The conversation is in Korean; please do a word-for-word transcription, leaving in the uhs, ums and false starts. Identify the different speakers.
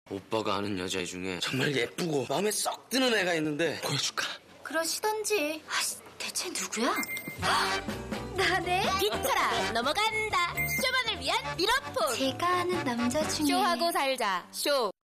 Speaker 1: 오빠가 아는 여자 중에 정말 예쁘고 마음에 쏙 드는 애가 있는데 보여줄까?
Speaker 2: 그러시던지. 아씨, 대체 누구야? 나네?
Speaker 3: 비쳐라 넘어간다. 쇼만을 위한 미러폰.
Speaker 2: 제가 아는 남자 중에
Speaker 3: 쇼하고 살자. 쇼.